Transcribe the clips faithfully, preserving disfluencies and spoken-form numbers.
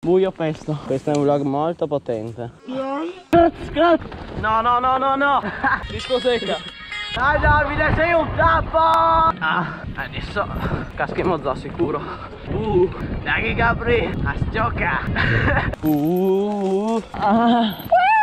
Buio pesto. Questo è un vlog molto potente. No, no, no, no, no. Discoteca. Dai Davide, sei un tappo. Ah, adesso caschiamo già sicuro. Uh, dai Gabri, a gioca. Uh, ah.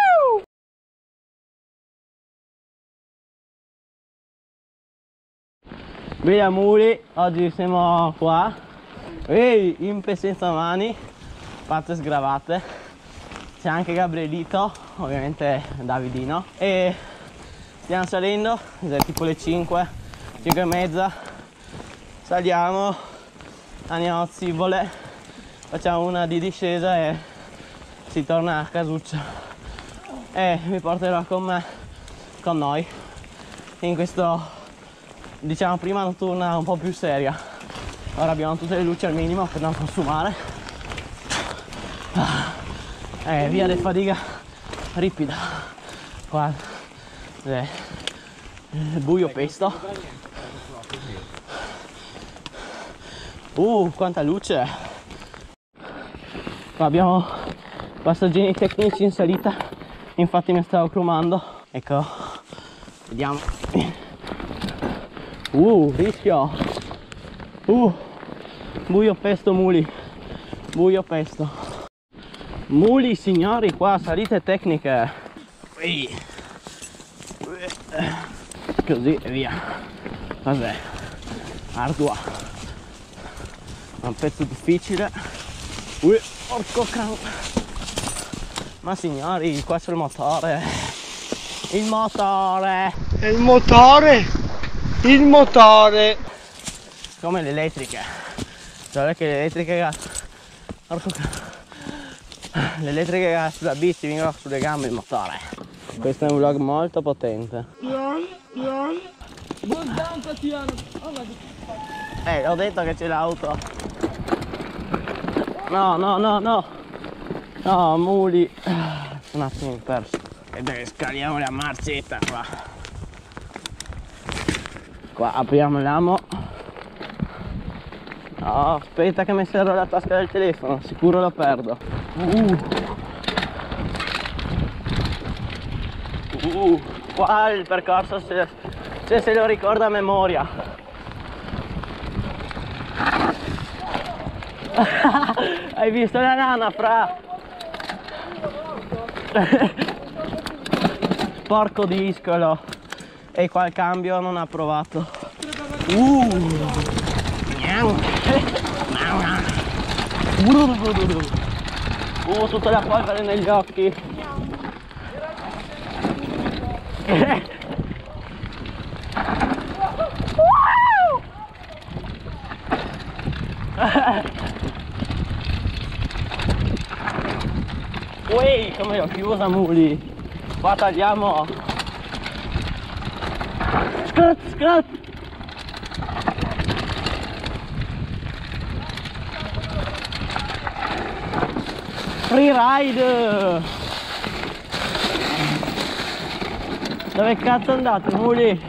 Via Muli, oggi siamo qua. Ehi, impe senza mani, patte sgravate. C'è anche Gabrielito, ovviamente Davidino. E stiamo salendo, è tipo le cinque, cinque e mezza. Saliamo, andiamo a Zibole, facciamo una di discesa e si torna a casuccia. E vi porterò con me, con noi, in questo, diciamo, prima notturna un po' più seria. Ora abbiamo tutte le luci al minimo per non consumare. Eh, via del Fadiga ripida. Qua è il buio pesto. Uh, quanta luce. Qua abbiamo passaggini tecnici in salita. Infatti mi stavo cromando. Ecco, vediamo. Uh, rischio. Uh, buio pesto Muli. Buio pesto. Muli signori, qua salite tecniche. Così e via. Cos'è? Ardua. È un pezzo difficile. Ui, porco can. Ma signori, qua c'è il motore. Il motore. Il motore. Il motore. Come le elettriche. Cioè che le elettriche. Porco can. Le elettriche sulla bici vengono sulle gambe il motore. Questo è un vlog molto potente. Eh, ho detto che c'è l'auto. No, no, no, no. No, Muli. Un attimo perso. E dove scaliamo la marcetta qua. Qua apriamo l'amo. No, aspetta che mi serra la tasca del telefono, sicuro lo perdo. Uh. Uh. Qua il percorso se, se se lo ricorda a memoria. Hai visto la nana, fra? Porco discolo. E qua il cambio non ha provato. Uh. Uh, tutta la polvere negli occhi. Ui, come l'ho chiusa Muli. Qua tagliamo. Scrat, scrat. Free ride! Dove cazzo andate, Muli?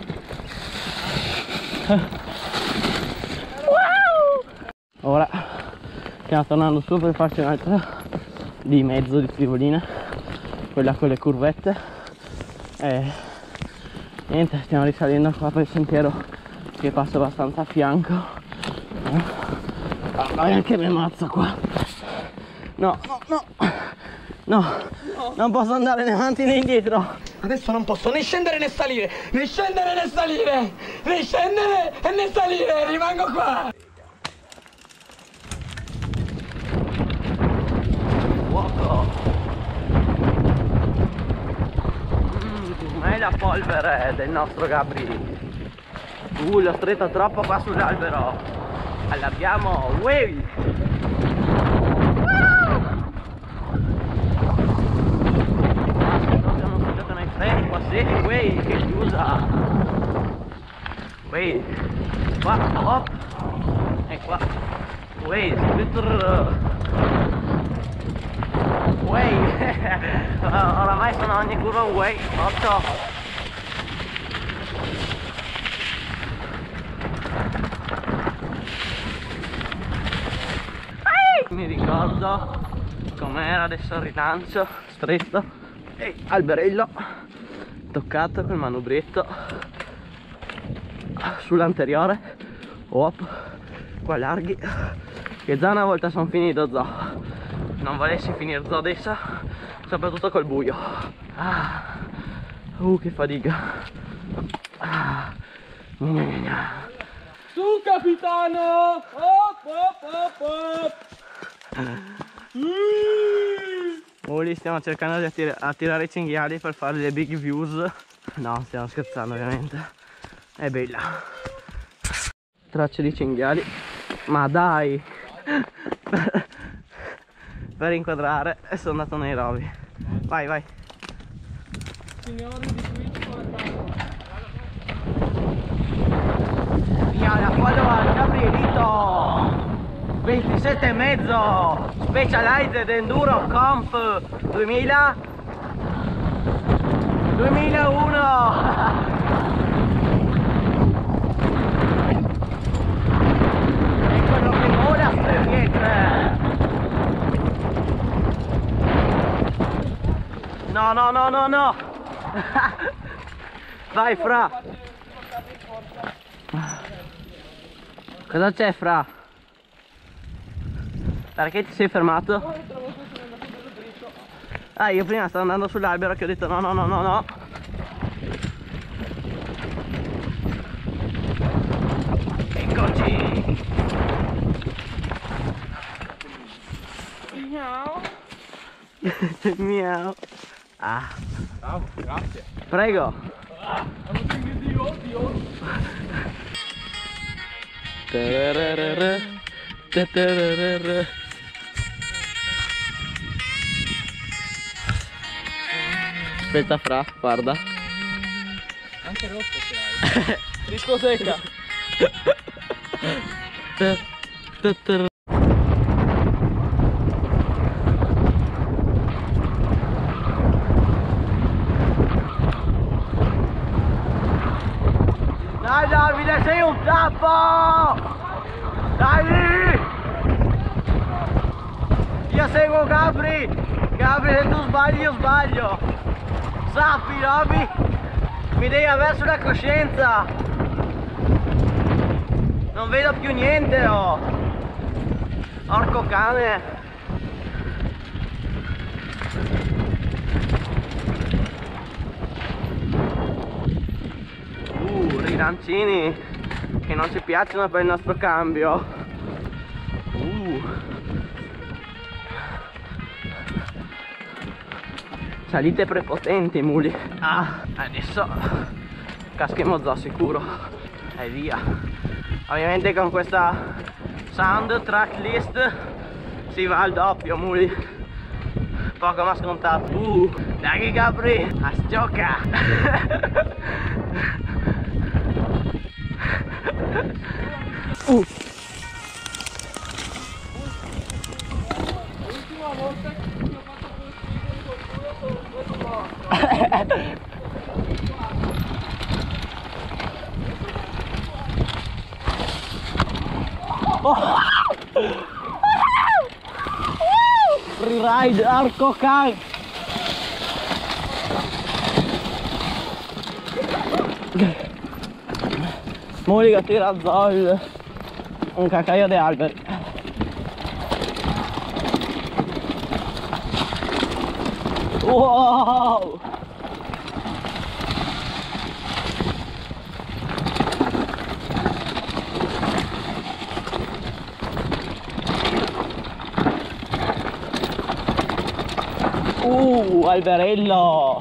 Ora stiamo tornando su per farci un'altra di mezzo di slivolina, quella con le curvette. E niente, stiamo risalendo qua per il sentiero che passa abbastanza a fianco. Ah, ma anche me mazza qua. No, no, no, no, no, non posso andare né avanti né indietro. Adesso non posso né scendere né salire, né scendere né salire, né scendere e né salire, rimango qua. Fuoco. Mm, ma è la polvere del nostro Gabri. Uh, l'ho stretta troppo qua sull'albero. Allarghiamo, wey! Qua sì, wey, che chiusa. Wey, qua, hop. E qua. Wey, scooter. Wey. Oramai sono ogni curva un wey. otto. mi ricordo com'era. Adesso il rilancio stretto e alberello toccato col manubrietto sull'anteriore. Op, qua larghi, che già una volta sono finito zo. Non volessi finire zo adesso, soprattutto col buio. Ah, uh, che fatica. Ah, su capitano! Op, op, op, op. Ora stiamo cercando di attir attirare i cinghiali per fare le big views. No, stiamo scherzando ovviamente. È bella. Tracce di cinghiali. Ma dai! per, per inquadrare e sono andato nei rovi. Vai, vai. Signori di Twitch, Via la follow al Gabrielito ventisette e mezzo Specialized Enduro Comp duemila duemilauno. Eccolo che vola Speriette. No no no no no. Vai Fra. Cosa c'è Fra? Perché ti sei fermato? Ah, io prima stavo andando sull'albero che ho detto no no no no no. Eccoci. Miau. Miau. Ah. Ciao, grazie. Prego. Ah, Dio, Dio. Tararara, tatarara. Aspetta Fra, guarda. Anche rosso ce l'hai. Discoteca. Ta- tatar- Dai Davide, sei un tappo! Dai! Io seguo Gabri! Gabri, se tu sbagli io sbaglio! Sappi, Roby! Mi devi avere sulla coscienza! Non vedo più niente, oh! Orco cane! Uh, rilancini che non ci piacciono per il nostro cambio. Uh. Salite prepotenti muli. Ah, adesso caschiamo già sicuro. E via. Ovviamente con questa sound track list si va al doppio muli. Poco ma scontato. Uh, dai Gabri, a sciocca. Uh. L'ultima volta che ho fatto questo video con questo Oh. Freeride Arco Car. Moliga tira zol un cacaio di alberi. Wow! Uh, alberello!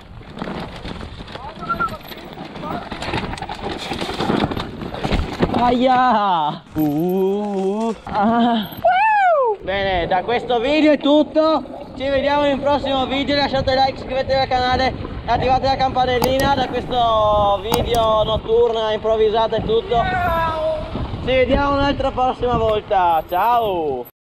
Aia! Uh, ah. Bene, da questo video è tutto. Ci vediamo in un prossimo video. Lasciate like, iscrivetevi al canale e attivate la campanellina. Da questo video notturna, improvvisata e tutto. Ci vediamo un'altra prossima volta. Ciao!